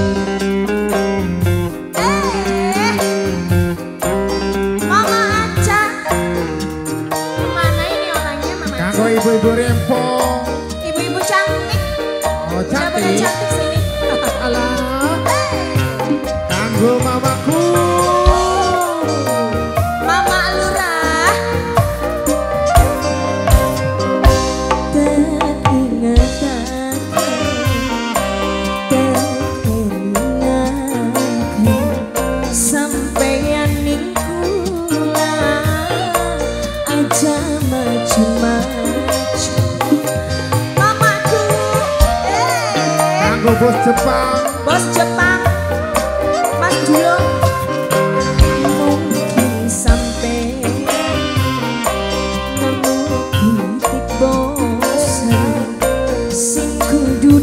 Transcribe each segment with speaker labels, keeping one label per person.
Speaker 1: Ibu-ibu rempong,
Speaker 2: ibu-ibu cantik.
Speaker 1: oh cantik,
Speaker 2: cantik sini.
Speaker 1: alah, kanggo mamaku,
Speaker 2: Mama Lurah.
Speaker 3: Sampeyan ning kula aja maju-maju.
Speaker 1: Bos Jepang,
Speaker 2: Bos Jepang, Mas Dulo.
Speaker 3: Mungkin sampai nemu titik bosan sing kudu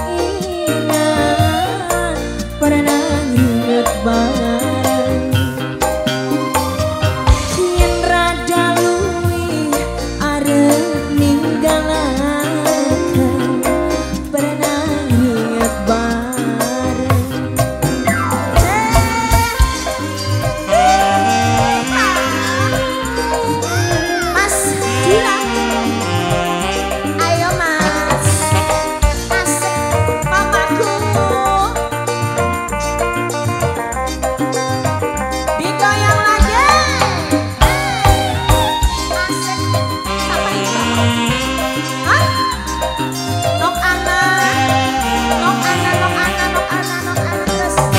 Speaker 3: diingat pernah inget bareng yen rada luwih arep ninggalaken pernah inget bareng.
Speaker 2: Mas Dila. Ayo Mas. Asik mamaku. Digoyang lagi. Asik. Siapa itu? Hah? Nok Ana. Nok Ana, Nok Ana, Nok Ana, Nok Ana terus. Nok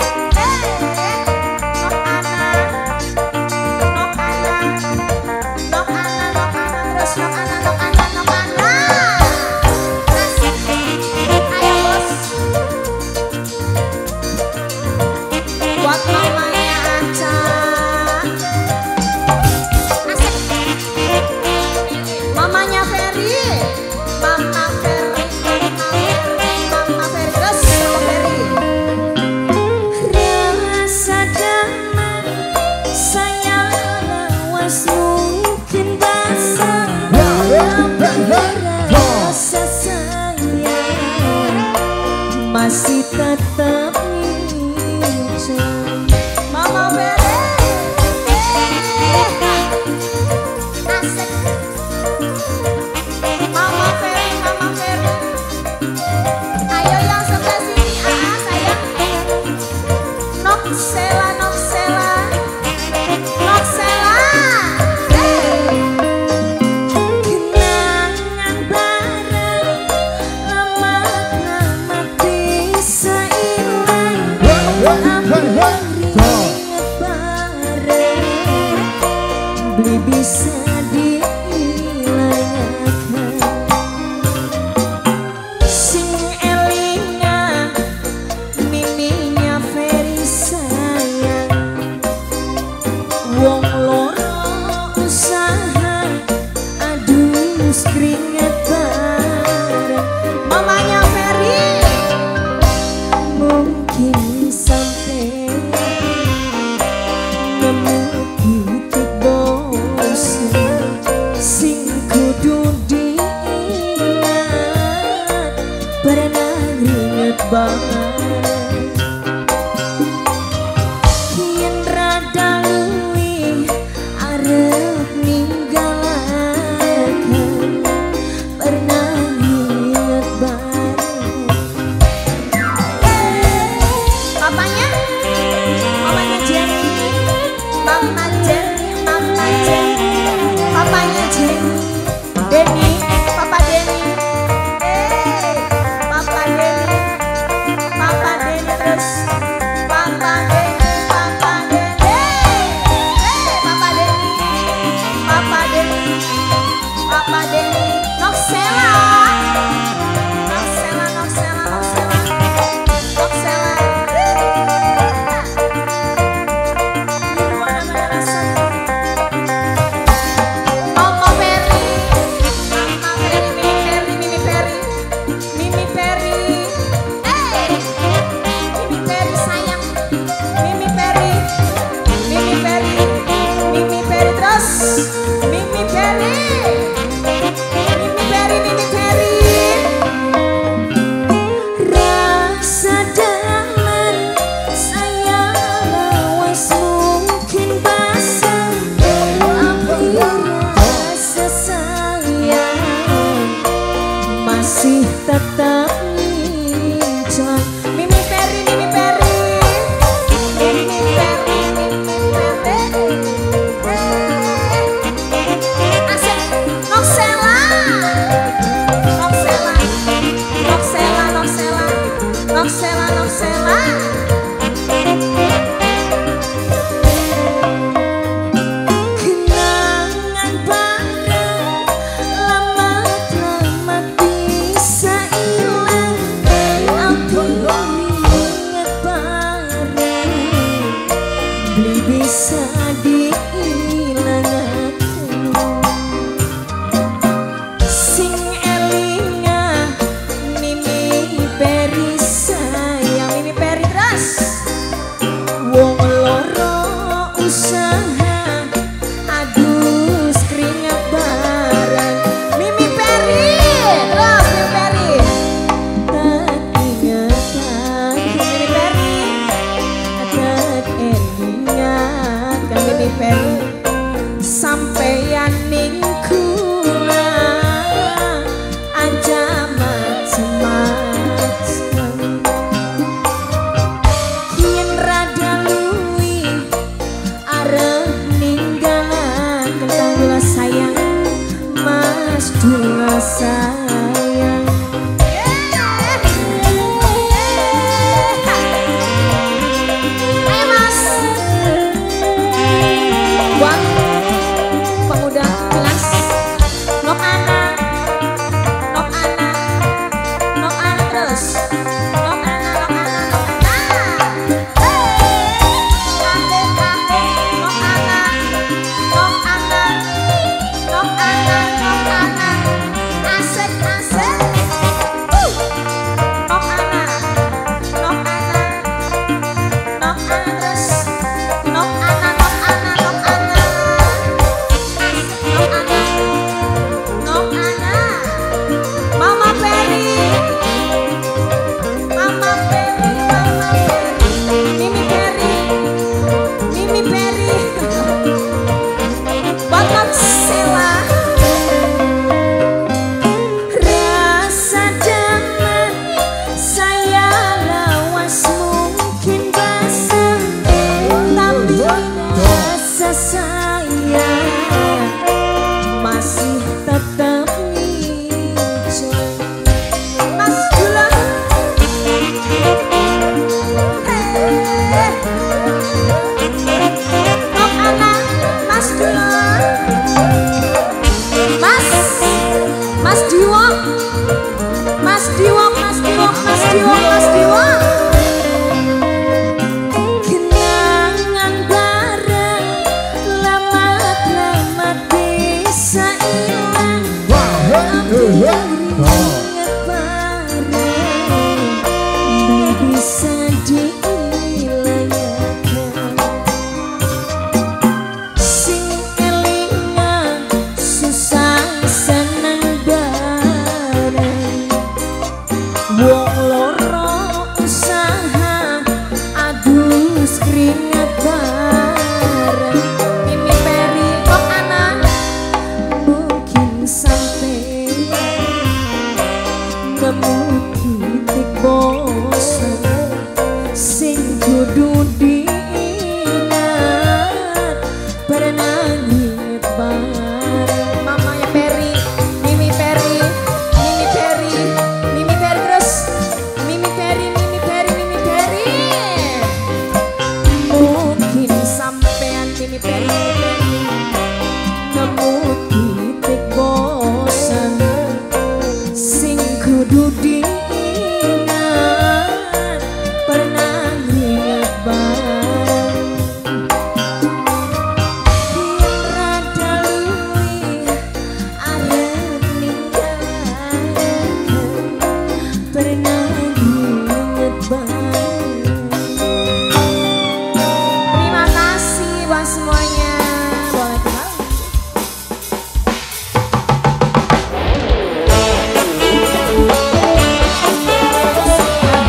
Speaker 2: Ana. Nok Ana. Nok Ana, Nok Ana terus Nok Ana, Nok Ana, Nok Ana. Asik. Ayo bos. Buat mamanya Aca. Asik. Mamanya Ferry. Mama Ferry, Mama Ferry, Mama Ferry terus Mama Ferry.
Speaker 3: Rasa damai sayang lawas mungkin basah rasa sayang masih tetap ngincang.
Speaker 2: Mama Ferry. Asik. Mama Ferry, Mama Ferry. Ayo yang sebelah sini, sayang. Nok Sela, Nok Sela. Nok Sela.
Speaker 3: Kenangan bareng lama-lama bisa hilang. Ingat bareng beli bisa dihilangkan. Sing elinga miminya Ferry sayang. Wong loro usaha adus keringet bareng.
Speaker 2: Mamanya Ferry.
Speaker 3: Mungkin sampai nemu titik bosan sing kudu diingat pernah inget banget yen rada luwih arep ninggalaken pernah inget bareng.
Speaker 2: Papanya, mamanya Jenny, Mama Jenny, Mama Jenny, papanya Jenny, Denny, Papa Denny, Papa Denny, Papa Denny.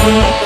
Speaker 3: Aku